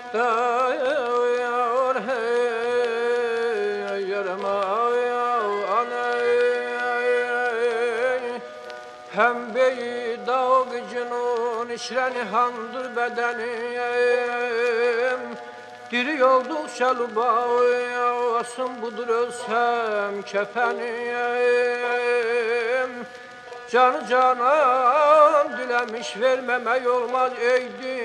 Dağıyor hey yarama aney Pembeyi dağ gücünün işreni handır bedenim Diri oldukça lubasım budur ölsem kefenim Canı canan dilemiş vermemek olmaz ey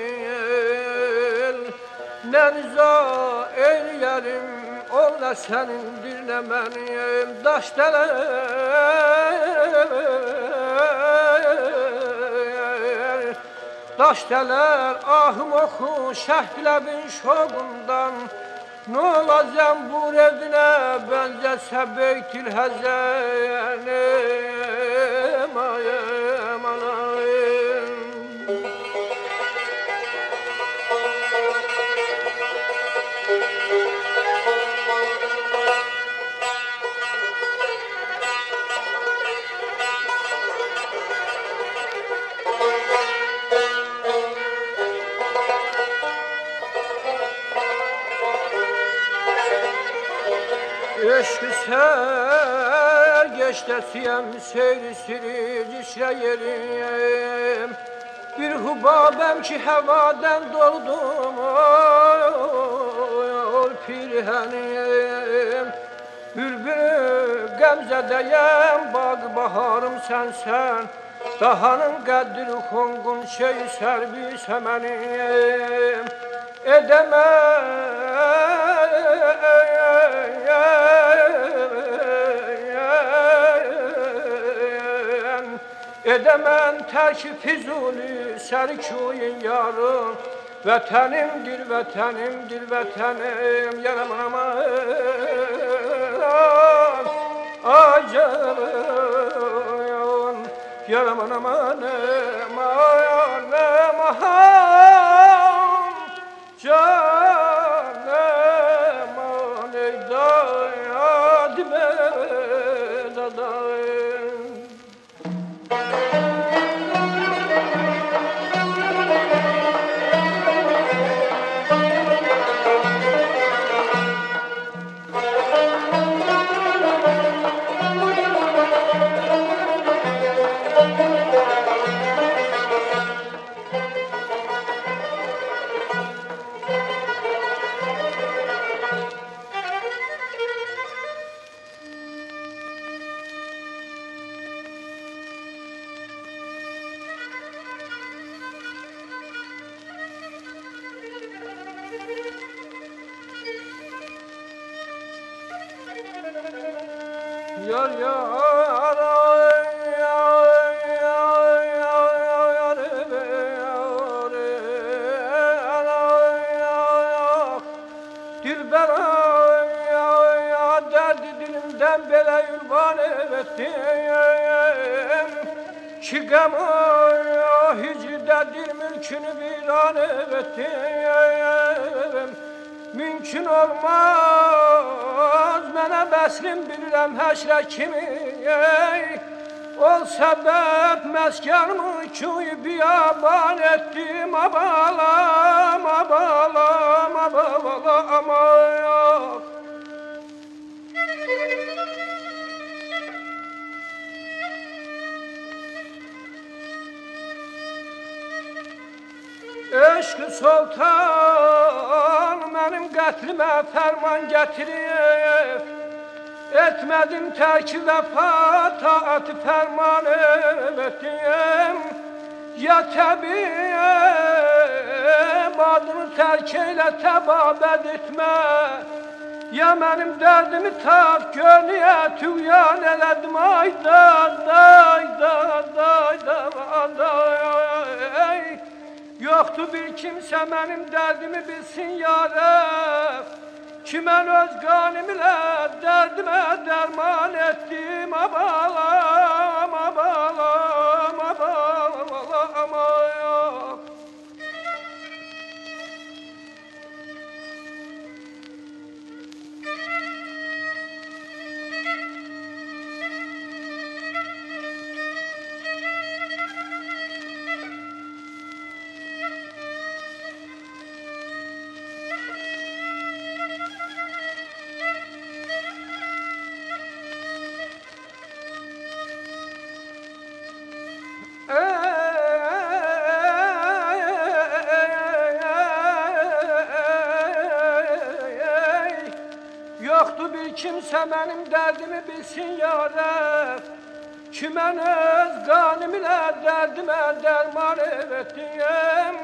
dil Ne niza eyleyelim ol ne senindir ne benim Daş deler ahım oku şehtlebin şokundan Ne olacağım bu evine benzese beytil hezenim ayem anayım Eşkı ser geçtesiyem seyri siri cişre yerim Bir hubabem ki hevaden doldum ol pirhenim Bülbül gemzedeyem bak baharım sensen Dahanın kadri kongun şey serbi semenim Edemem terk Füzuli serkûyin yarım Vatanimdir vatanimdir vatanım Yaramın aman acayım Yaramın amanım amanım canım ey dayad be dadayım Yar yar Dilber derdi dilimden bele ülvan ettim Ki gam hicridedir mülkünü viran ettim Mümkün olmaz mənə bəslim bilirəm həşrə kimi Ol səbəb məskənimi küy biyaban etdim Abalam, abalam, abalam, amayaq Eşq-i sultan mənim qətlimə fərman gətirib Etmədim tərki vəfa taatı fərman etdim Ya təbib adını tərk eylə təbabət etmə Ya mənim dərdimi tap gör niyə tüğyan elədim Ay Yoxdur bir kimsə mənim dərdimi bilsin ya Rəbb Ki mən öz qanim ilə dərdimə dərman etdim Abalam, abalam, abalam, abalam Yoktu bir kimse benim derdimi bilsin yâre. Ki mən öz qanım ilə dərdimə dərman etdim.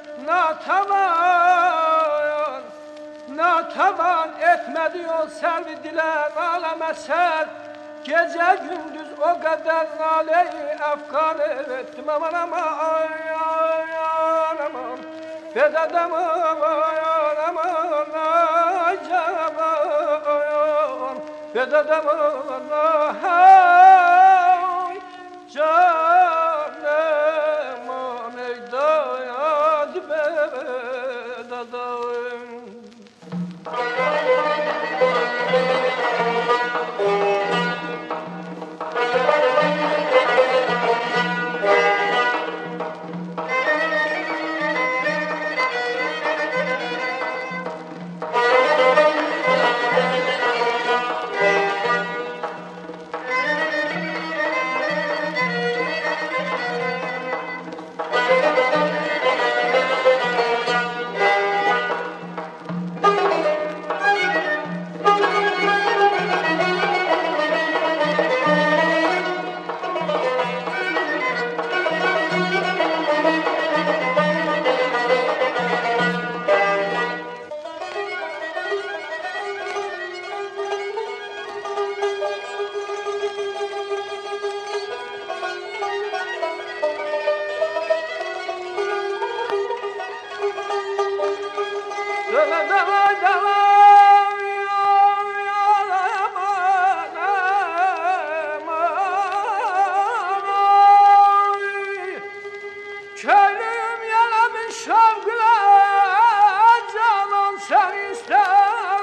Natavan etmədi yol sərvi dilən aləm əsər. Gecə gündüz o qədər nalə-i əfqan etdim. Aman aman aman bedədəman aman ay cavan bedədəman ay canım ey dayad bedədəm. Köylüm yalamış şavgıla canan sen ister.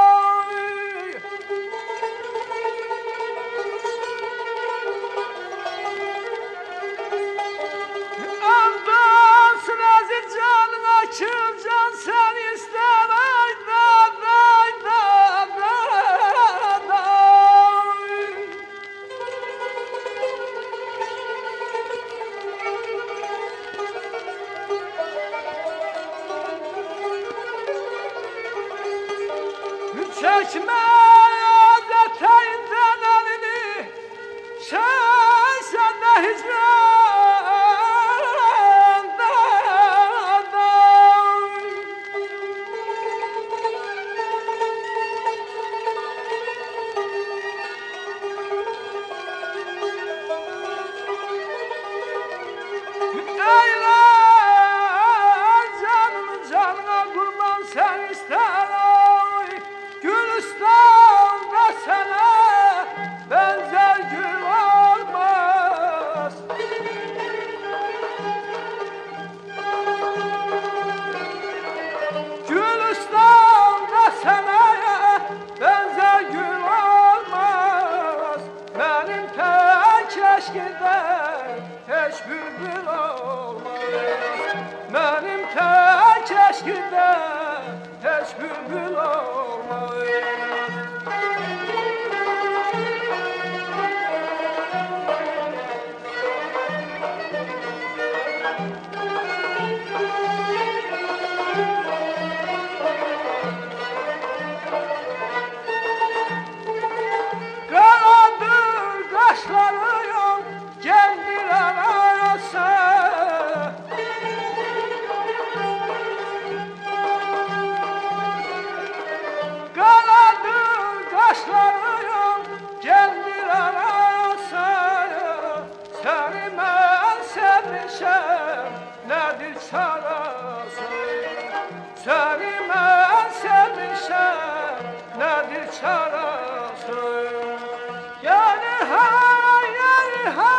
Andansın aziz canın açıl can sen ister. Çekme detayından elini, sen de hicrandan. Eyler canını canına kurban sen ister. Gülistan'da sana benzer gül olmaz. Gülistan'da sana benzer gül olmaz. Benim tek eşkiden hiç bülbül olmaz. Benim tek eşkiden hiç bülbül olmaz. Karadır kaşlarım kendiler arası. Karadır kaşlarım kendiler arası. Seni ben sevmişim nedir çarası. Seni ben sevmişim nedir çarası. Yani hayır hayır.